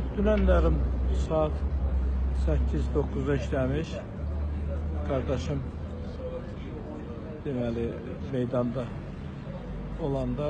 Dünənlərim saat 8-9-da işləmiş. Qardaşım deməli meydanda olanda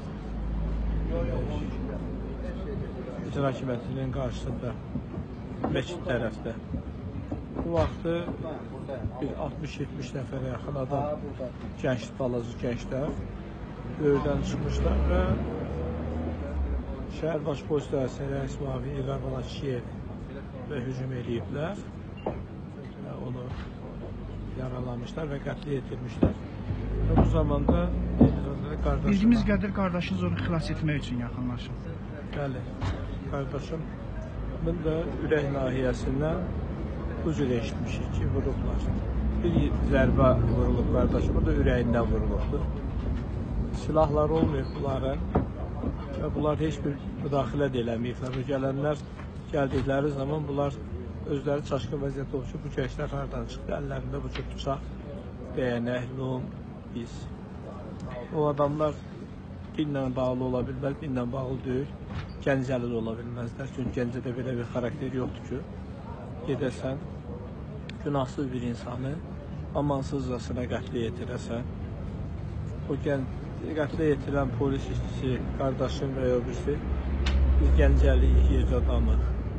İcra Hakimiyyətinin qarşısında məscid tərəfdə bu vaxtı bir 60-70 nəfərə yaxın adam, balaca gənclər böyürdən çıxmışlar və şəhər baş polis idarəsinin rəis müavini İlqar Balakişiyev və hücum ediblər. Onu yaralamışlar və qətlə yetirmişlər. Və bu zamanda qardaşım... Bildiyimiz qədər qardaşınız onu xilas etmək üçün yaxınlaşıb. Bəli, qardaşımın da ürək nahiyəsindən bu cür eşitmişik ki, vurublar. Bir zərbə vurulub qardaşımın da ürəyindən vurulubdur. Silahlar olmayıb bunların və bunlar heç bir müdaxilə də eləməyiblər. Gələnlər gəldikləri zaman bunlar özləri çaşqın vəziyyətdə olub ki, bu gənclər haradan çıxdı, əllərində bu cür bıçaq, dəyənək, lom, biz. O adamlar dinlə bağlı ola bilməz, dinlə bağlı deyil, Gəncəli də ola bilməzlər. Çünki Gəncədə belə bir xarakter yoxdur ki, gedəsən, günahsız bir insanı amansızcasına qətlə yetirəsən. O qətlə yetirən polis işçisi, qardaşım və ya birisi, biz Gəncəliyik, yerdə adamıq.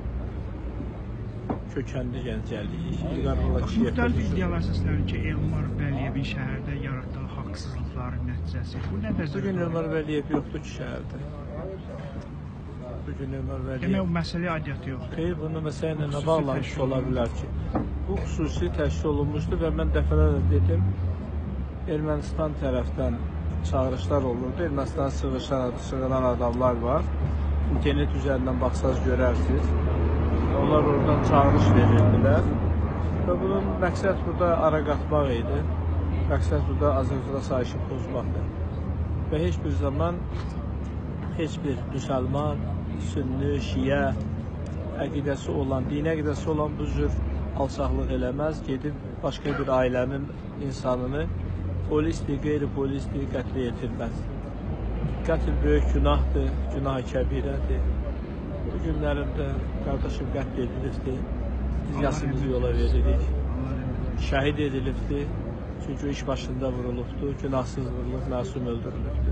Kökənli Gəncəliyik. Müxtəlif iddialar səslənir ki, Elmar Vəliyevin şəhərdə yaratdığı haqsızlıqların nəticəsi. Bu nə dəzir? Bugün Elmar Vəliyev yoxdur ki, şəhərdə. Bugün Elmar Vəliyev... Demək, o məsələyə aidiyyatı yoxdur. Xeyr, bunu məsələ ilə bağlanmış ola bilər ki, bu xüsusi təşkil olunmuşdur və mən dəfələrlə dedim, Ermənistan tərəfdən çağırışlar olurdu. Ermənistan sığınan adamlar var. İnternet üzərindən baxsaz görərsiniz. Onlar oradan çağırış verirdilər. Və bunun məqsəd burada ara qatmaq idi. Məqsəd burada Azərbaycan sayışı pozmaqdır. Və heç bir zaman heç bir müsəlman, sünni, şiə əqidəsi olan, dini əqidəsi olan bu cür alçaqlıq eləməz. Gedib başqa bir ailənin insanını polisdir, qeyri-polisdir, qətlə yetirməz. Qətl böyük günahdır, günah-ı kəbirədir. Bu günlərində qardaşım qətl edilibdir. Biz yasımızı yola veririk. Şəhid edilibdir. Çünki o iş başında vurulubdur, günahsız vurulub, məsum öldürülübdür.